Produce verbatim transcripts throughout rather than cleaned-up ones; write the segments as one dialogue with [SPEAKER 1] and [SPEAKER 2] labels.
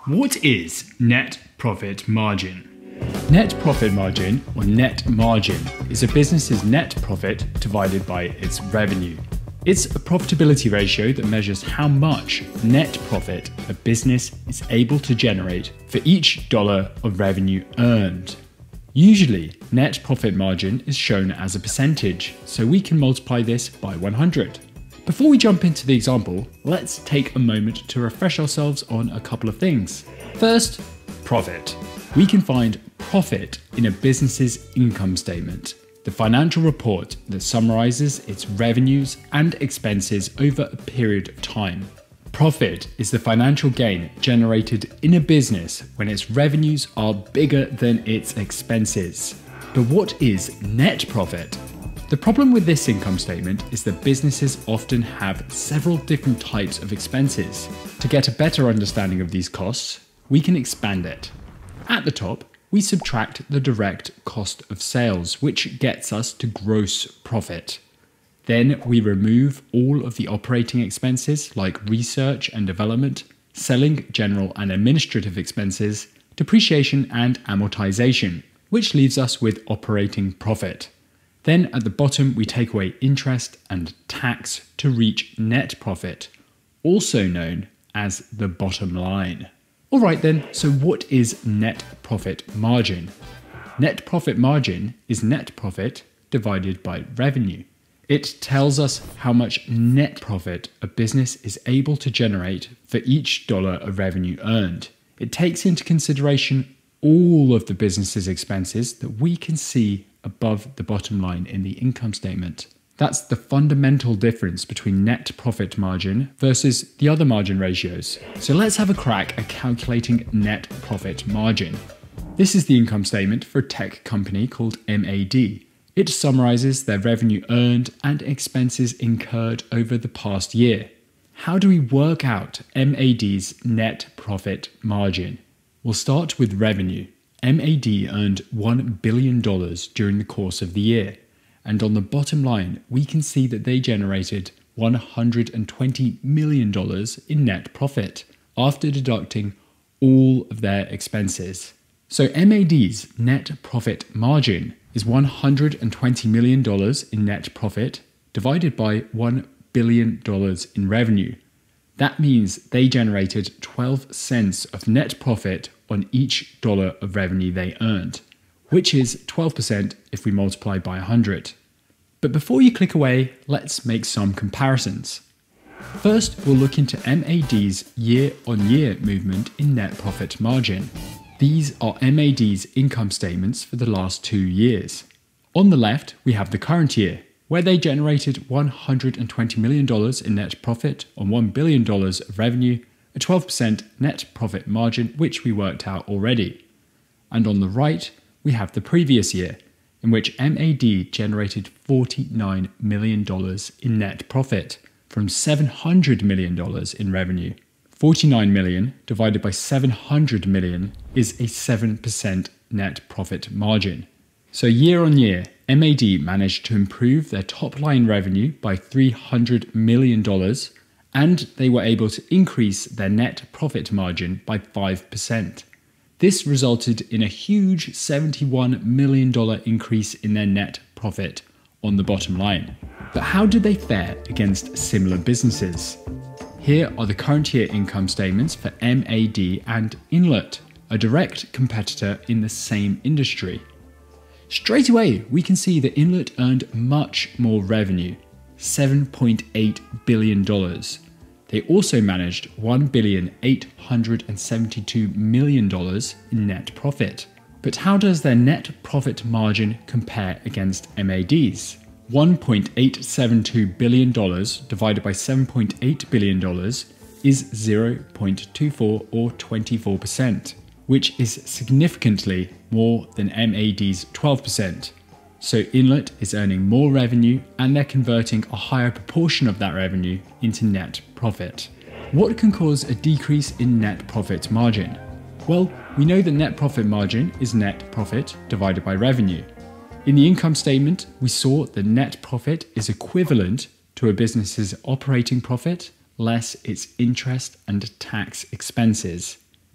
[SPEAKER 1] What is net profit margin? Net profit margin, or net margin, is a business's net profit divided by its revenue. It's a profitability ratio that measures how much net profit a business is able to generate for each dollar of revenue earned. Usually, net profit margin is shown as a percentage, so we can multiply this by one hundred. Before we jump into the example, let's take a moment to refresh ourselves on a couple of things. First, profit. We can find profit in a business's income statement, the financial report that summarizes its revenues and expenses over a period of time. Profit is the financial gain generated in a business when its revenues are bigger than its expenses. But what is net profit? The problem with this income statement is that businesses often have several different types of expenses. To get a better understanding of these costs, we can expand it. At the top, we subtract the direct cost of sales, which gets us to gross profit. Then we remove all of the operating expenses like research and development, selling, general and administrative expenses, depreciation and amortization, which leaves us with operating profit. Then at the bottom, we take away interest and tax to reach net profit, also known as the bottom line. Alright then, so what is net profit margin? Net profit margin is net profit divided by revenue. It tells us how much net profit a business is able to generate for each dollar of revenue earned. It takes into consideration all of the business's expenses that we can see above the bottom line in the income statement. That's the fundamental difference between net profit margin versus the other margin ratios. So let's have a crack at calculating net profit margin. This is the income statement for a tech company called M A D. It summarizes their revenue earned and expenses incurred over the past year. How do we work out M A D's net profit margin? We'll start with revenue. M A D earned one billion dollars during the course of the year, and on the bottom line, we can see that they generated one hundred twenty million dollars in net profit after deducting all of their expenses. So M A D's net profit margin is one hundred twenty million dollars in net profit divided by one billion dollars in revenue. That means they generated twelve cents of net profit on each dollar of revenue they earned, which is twelve percent if we multiply by one hundred. But before you click away, let's make some comparisons. First, we'll look into M A D's year-on-year movement in net profit margin. These are M A D's income statements for the last two years. On the left, we have the current year, where they generated one hundred twenty million dollars in net profit on one billion dollars of revenue, a twelve percent net profit margin, which we worked out already. And on the right, we have the previous year, in which M A D generated forty-nine million dollars in net profit from seven hundred million dollars in revenue. forty-nine million dollars divided by seven hundred million dollars is a seven percent net profit margin. So year on year, M A D managed to improve their top line revenue by three hundred million dollars, and they were able to increase their net profit margin by five percent. This resulted in a huge seventy-one million dollars increase in their net profit on the bottom line. But how did they fare against similar businesses? Here are the current year income statements for M A D and Inlet, a direct competitor in the same industry. Straight away, we can see that Inlet earned much more revenue, seven point eight billion dollars. They also managed one billion eight hundred seventy-two million dollars in net profit. But how does their net profit margin compare against M A D's? one point eight seven two billion dollars divided by seven point eight billion dollars is zero point two four or twenty-four percent, which is significantly more than M A D's twelve percent. So Inlet is earning more revenue and they're converting a higher proportion of that revenue into net profit. What can cause a decrease in net profit margin? Well, we know that net profit margin is net profit divided by revenue. In the income statement, we saw that net profit is equivalent to a business's operating profit less its interest and tax expenses.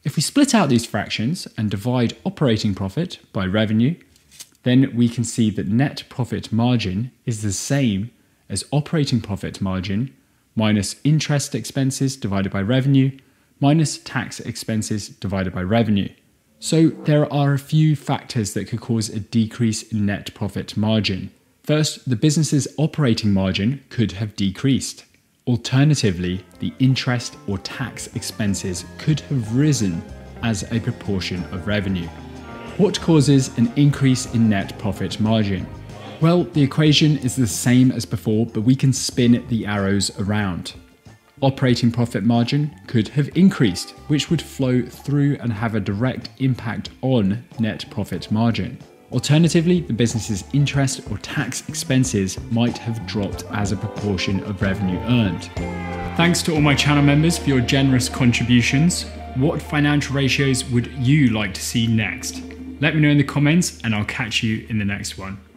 [SPEAKER 1] If we split out these fractions and divide operating profit by revenue, then we can see that net profit margin is the same as operating profit margin minus interest expenses divided by revenue minus tax expenses divided by revenue. So there are a few factors that could cause a decrease in net profit margin. First, the business's operating margin could have decreased. Alternatively, the interest or tax expenses could have risen as a proportion of revenue. What causes an increase in net profit margin? Well, the equation is the same as before, but we can spin the arrows around. Operating profit margin could have increased, which would flow through and have a direct impact on net profit margin. Alternatively, the business's interest or tax expenses might have dropped as a proportion of revenue earned. Thanks to all my channel members for your generous contributions. What financial ratios would you like to see next? Let me know in the comments and I'll catch you in the next one.